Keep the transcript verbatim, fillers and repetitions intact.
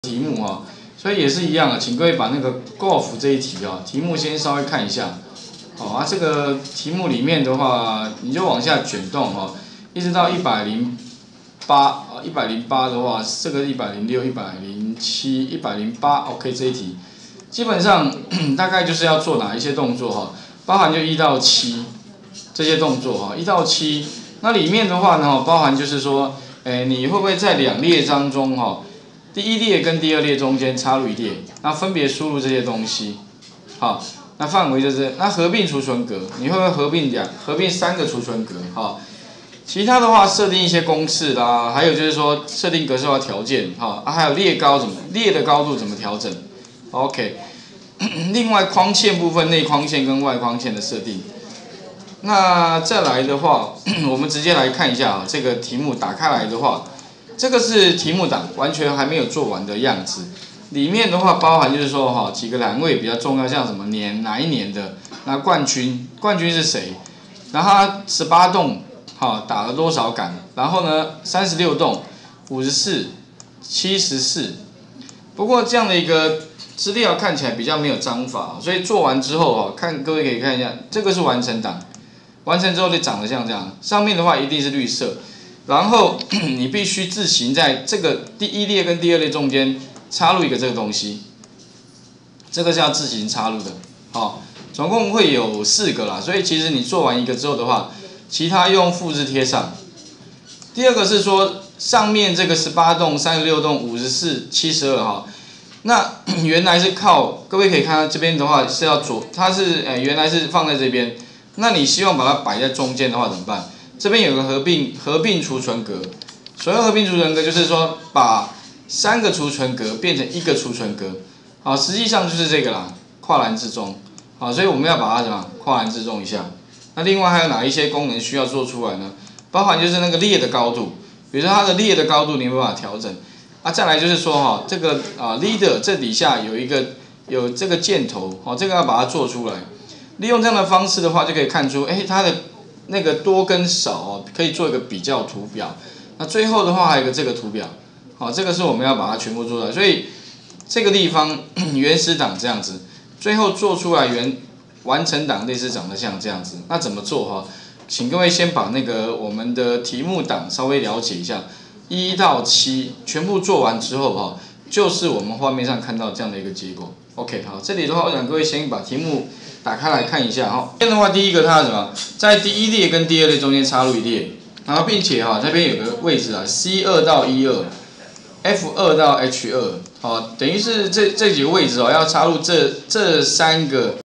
题目哈，所以也是一样的，请各位把那个 golf 这一题啊，题目先稍微看一下。好啊，这个题目里面的话，你就往下卷动哈，一直到一百零八啊，一百零八的话，这个一百零六、一百零七、一百零八 ，OK 这一题，基本上大概就是要做哪一些动作哈，包含就一到七这些动作哈，一到七，那里面的话呢，包含就是说，哎，你会不会在两列当中哈？第一列跟第二列中间插入一列，那分别输入这些东西，好，那范围就是那合并储存格，你会不会合并两合并三个储存格？好，其他的话设定一些公式啦，还有就是说设定格式化条件，哈，啊还有列高怎么列的高度怎么调整 ？OK， 另外框线部分内框线跟外框线的设定，那再来的话，我们直接来看一下啊，这个题目打开来的话。这个是题目档，完全还没有做完的样子。里面的话包含就是说哈几个栏位比较重要，像什么年哪一年的，那冠军冠军是谁？然后他十八洞哈打了多少杆？然后呢三十六洞，五十四，七十四。不过这样的一个资料看起来比较没有章法，所以做完之后哈，看各位可以看一下，这个是完成档，完成之后就长得像这样，上面的话一定是绿色。然后你必须自行在这个第一列跟第二列中间插入一个这个东西，这个是要自行插入的，好，总共会有四个啦，所以其实你做完一个之后的话，其他用复制贴上。第二个是说上面这个十八洞、三十六洞、五十四、七十二哈，那原来是靠各位可以看到这边的话是要左，它是呃原来是放在这边，那你希望把它摆在中间的话怎么办？这边有个合并合并储存格，所谓合并储存格就是说把三个储存格变成一个储存格，好，实际上就是这个啦，跨栏置中，好，所以我们要把它什么跨栏置中一下。那另外还有哪一些功能需要做出来呢？包含就是那个列的高度，比如说它的列的高度你有没有办法调整？啊，再来就是说哈，这个啊 leader 这底下有一个有这个箭头，好，这个要把它做出来。利用这样的方式的话，就可以看出，哎，它的那个多跟少哦，可以做一个比较图表。那最后的话还有一个这个图表，好，这个是我们要把它全部做出来。所以这个地方原始档这样子，最后做出来原完成档类似长得像这样子。那怎么做哈？请各位先把那个我们的题目档稍微了解一下，一到七全部做完之后哈，就是我们画面上看到这样的一个结果。OK， 好，这里的话我想各位先把题目打开来看一下哈。这边的话，第一个它什么，在第一列跟第二列中间插入一列，然后并且哈这边有个位置啊 ，C 二到 E 二 ，F 二到 H 二，好，等于是这这几个位置哦，要插入这这三个。